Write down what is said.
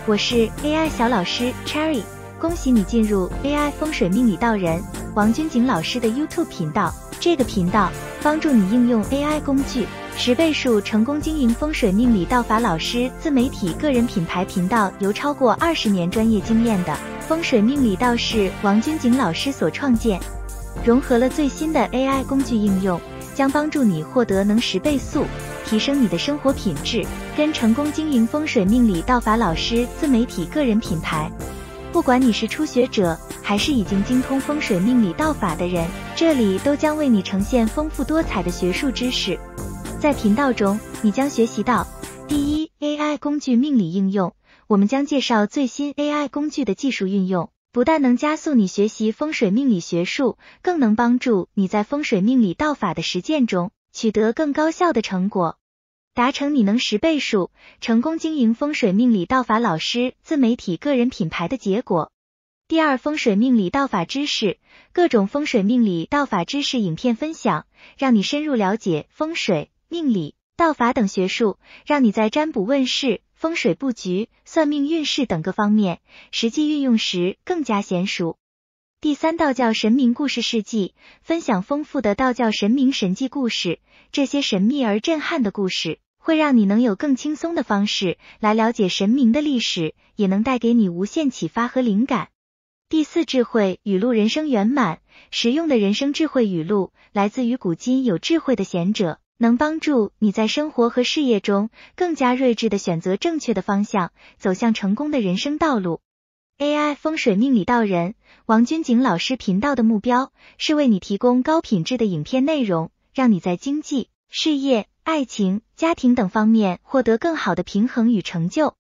我是 AI 小老师 Cherry， 恭喜你进入 AI 风水命理道人王君景老师的 YouTube 频道。这个频道帮助你应用 AI 工具10倍数成功经营风水命理道法老师自媒体个人品牌频道，由超过20年专业经验的风水命理道士王君景老师所创建，融合了最新的 AI 工具应用，将帮助你获得能10倍速提升你的生活品质，跟成功经营风水命理道法老师自媒体个人品牌。不管你是初学者还是已经精通风水命理道法的人，这里都将为你呈现丰富多彩的学术知识。在频道中，你将学习到第一 AI 工具命理应用，我们将介绍最新 AI 工具的技术运用，不但能加速你学习风水命理学术，更能帮助你在风水命理道法的实践中取得更高效的成果，达成你能10倍数成功经营风水命理道法老师自媒体个人品牌的结果。第二，风水命理道法知识，各种风水命理道法知识影片分享，让你深入了解风水、命理、道法等学术，让你在占卜问世、风水布局、算命运势等各方面实际运用时更加娴熟。第三，道教神明故事事迹，分享丰富的道教神明神迹故事，这些神秘而震撼的故事会让你能有更轻松的方式来了解神明的历史，也能带给你无限启发和灵感。第四，智慧语录人生圆满，实用的人生智慧语录来自于古今有智慧的贤者，能帮助你在生活和事业中更加睿智地选择正确的方向，走向成功的人生道路。AI 风水命理道人王君景老师频道的目标是为你提供高品质的影片内容，让你在经济、事业、爱情、家庭等方面获得更好的平衡与成就。